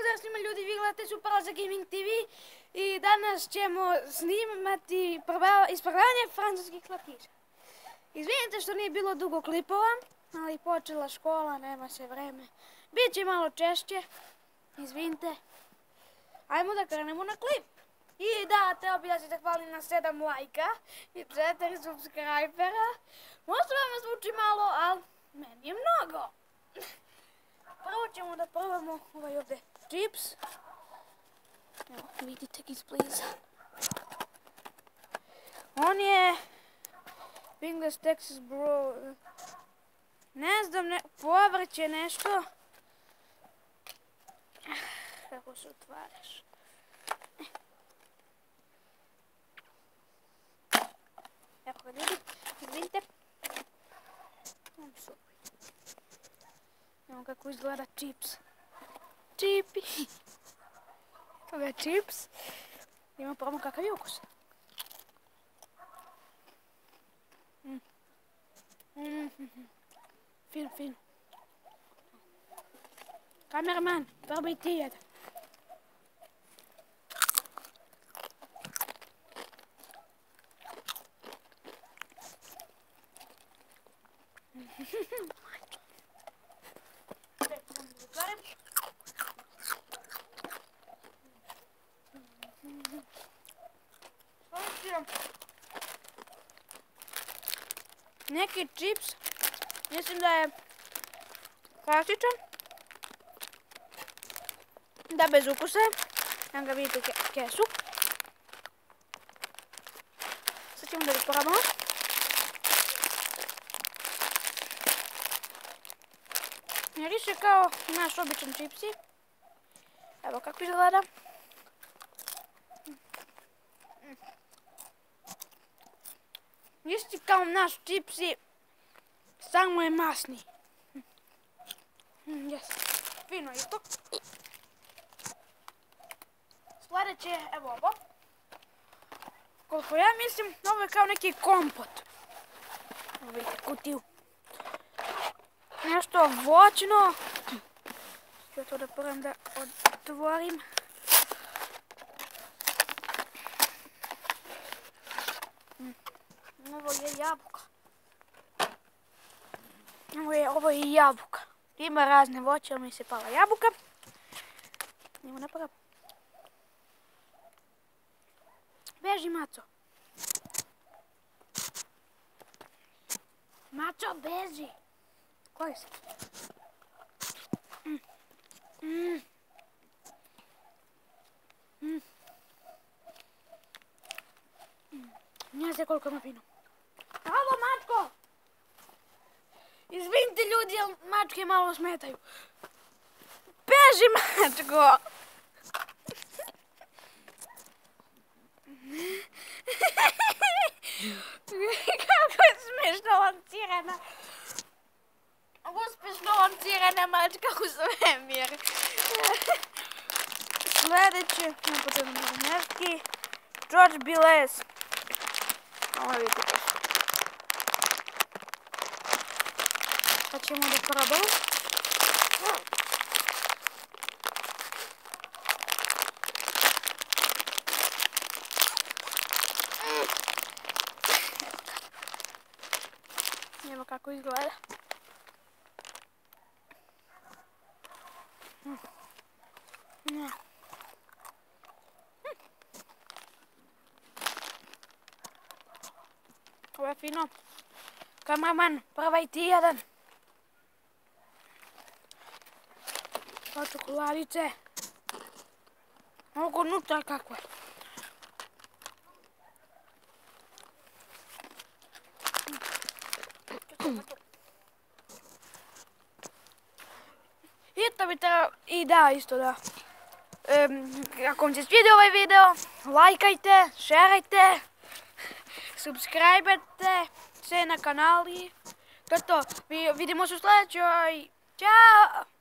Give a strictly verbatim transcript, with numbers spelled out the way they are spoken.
Pozdrav svima ljudi, vi gledate Superlaza Gaming T V i danas ćemo snimati isprobavanje francuskih slatkiša. Izvinite što nije bilo dugo klipova, ali počela škola, nema se vreme. Biće malo češće, izvinite. Ajmo da krenemo na klip. I da, teo bi da se zahvalim na sedam lajka i četiri subscribera. Možda vam zvuči malo, ali meni je mnogo. Prvo ćemo da probamo ovaj ovdje čips. Evo, vidite ga izbliza. On je Wingless Texas Bro. Ne znam, ne, povrće nešto. Kako se otvaraš? Evo ga ljudi, izvinite. Evo kako izgleda čips. Čipi. Evo je čips. Idemo probamo kakav je ukus. Mm. Mm -hmm. Fino, fino. Kameraman, probaj ti jedan. Neki čips, mislim da je klasičan, da bez ukusa, evo ga vidite kesu. Sad ćemo da ga probamo. Miriše kao naš običan čipsi. Evo kako izgleda. Isti kao naš čipsi, samo je masni. Yes. Fino isto. Sljedeće je evo ovo. Koliko ja mislim, ovo je kao neki kompot. Evo vidite kutiju. Nešto voćno. Ja to da probam da otvorim. Ovo je jabuka. Ovo je, ovo je jabuka. Ima razne voće, ali mi se pala jabuka. Idemo napraviti. Beži, Maco. Maco, beži. Koji si? Mm. Mm. Mm. Mm. Ne znam koliko ima fino. Alo, Mačko! Izvinite ljudi, ali mačke malo smetaju. Beži, Mačko! Kako je smiješno lancirana. Uspješno lancirana mačka u svemir. Sljedeće, nepotrebno razmerski, George Biles. Ovo vidite kako. Sad ćemo da probamo. Evo kako izgleda. Ovo je fino. Kameraman, probaj ti jedan. Kao čokoladice. Ovo unutra kako je. I to bi trebalo, i da, isto da. Um, ako vam se svidio ovaj video, lajkajte, šerajte, subscribete se na kanali. To je to. Vidimo se u sljedećoj. Ćao!